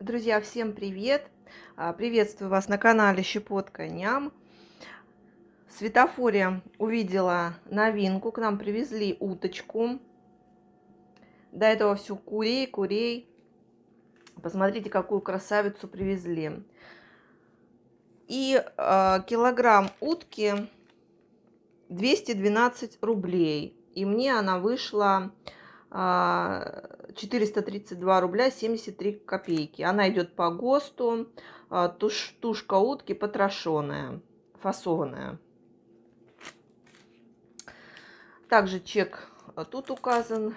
Друзья, всем привет! Приветствую вас на канале Щепотка Ням. В светофоре увидела новинку. К нам привезли уточку. До этого все курей. Посмотрите, какую красавицу привезли. И килограмм утки 212 рублей. И мне она вышла 432 рубля 73 копейки. Она идет по ГОСТу. Тушка утки потрошенная, фасованная. Также чек тут указан.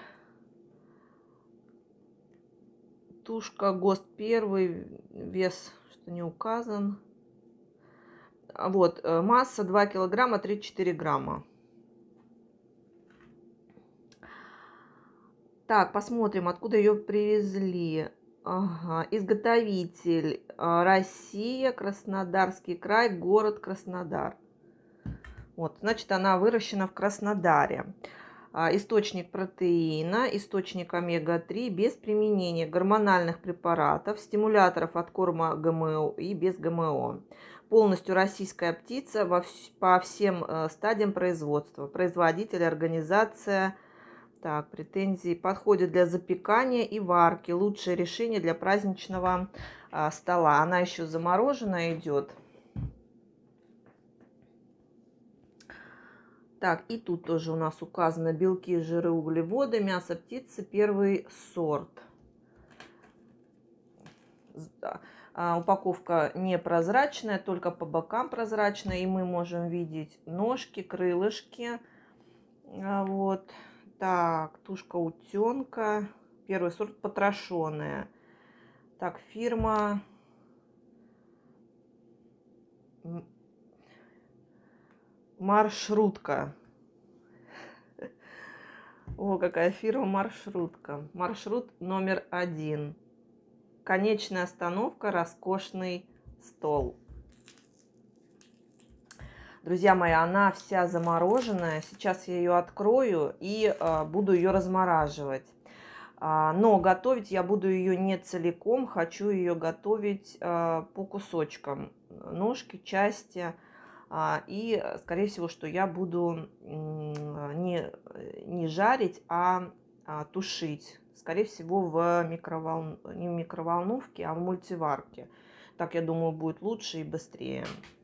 Тушка ГОСТ первый, вес что не указан. Вот, масса 2 килограмма 34 грамма. Так, посмотрим, откуда ее привезли. Ага, изготовитель Россия, Краснодарский край, город Краснодар. Вот, значит, она выращена в Краснодаре. Источник протеина, источник омега-3 без применения гормональных препаратов, стимуляторов от корма ГМО и без ГМО. Полностью российская птица по всем стадиям производства. Производитель, организация. Так, претензии. Подходит для запекания и варки. Лучшее решение для праздничного стола. Она еще замороженная идет. Так, и тут тоже у нас указано белки, жиры, углеводы, мясо птицы, первый сорт. Упаковка непрозрачная, только по бокам прозрачная. И мы можем видеть ножки, крылышки. Вот. Так, тушка утенка, первый сорт потрошенная. Так, фирма Маршрутка. О, какая фирма Маршрутка. Маршрут номер 1. Конечная остановка, роскошный стол. Друзья мои, она вся замороженная. Сейчас я ее открою и буду ее размораживать. Но готовить я буду ее не целиком. Хочу ее готовить по кусочкам. Ножки, части. И, скорее всего, что я буду не жарить, а тушить. Скорее всего, не в микроволновке, а в мультиварке. Так, я думаю, будет лучше и быстрее.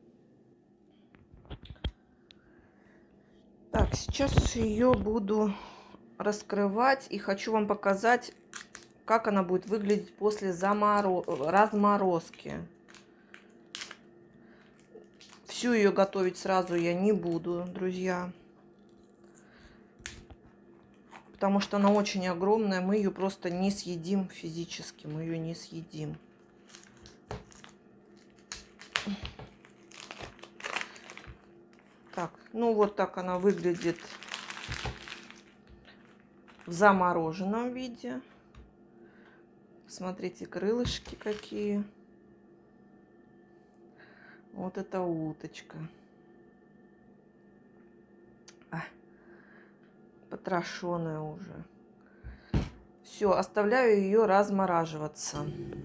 Так, сейчас ее буду раскрывать. И хочу вам показать, как она будет выглядеть после разморозки. Всю ее готовить сразу я не буду, друзья. Потому что она очень огромная. Мы ее просто не съедим физически. Мы ее не съедим. Так, ну вот так она выглядит в замороженном виде. Смотрите, крылышки какие. Вот это уточка. Потрошенная уже. Все, оставляю ее размораживаться.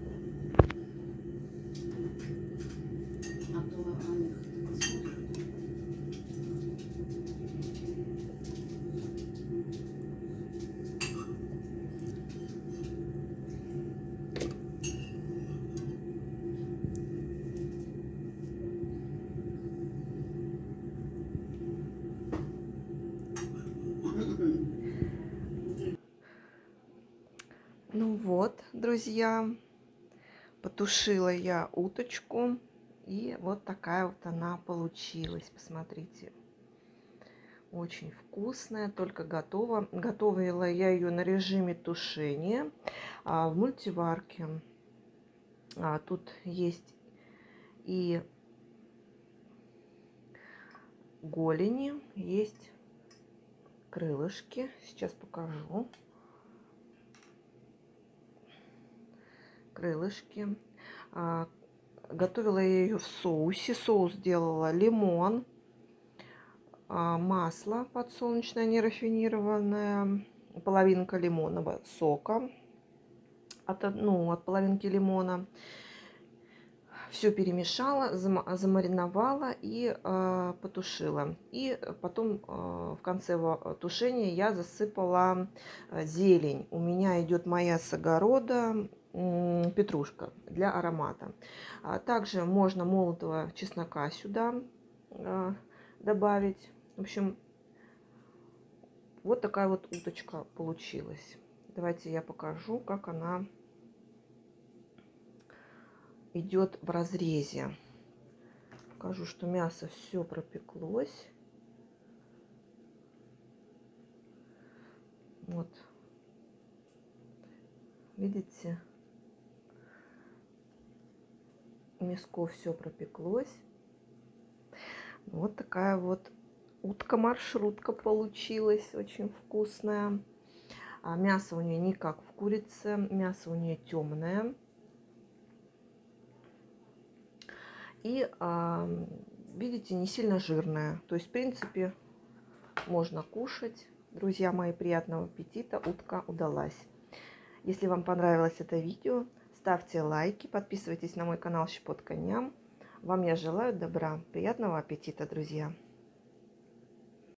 Ну вот, друзья, потушила я уточку. И вот такая вот она получилась. Посмотрите. Очень вкусная, только готова. Готовила я ее на режиме тушения в мультиварке. Тут есть и голени, есть крылышки. Сейчас покажу. Крылышки. Готовила я ее в соусе. Соус делала лимон, масло подсолнечное нерафинированное, половинка лимонного сока, от половинки лимона. Все перемешала, замариновала и потушила. И потом в конце тушения я засыпала зелень. У меня идет моя с огорода петрушка для аромата. Также можно молотого чеснока сюда добавить. В общем, вот такая вот уточка получилась. Давайте я покажу, как она идет в разрезе. Покажу, что мясо все пропеклось. Вот. Видите? Мяско все пропеклось. Вот такая вот утка-маршрутка получилась. Очень вкусная. А мясо у нее не как в курице. Мясо у нее темное. И, видите, не сильно жирная. То есть, в принципе, можно кушать. Друзья мои, приятного аппетита. Утка удалась. Если вам понравилось это видео, ставьте лайки, подписывайтесь на мой канал Щепотка Ням. Вам я желаю добра, приятного аппетита, друзья.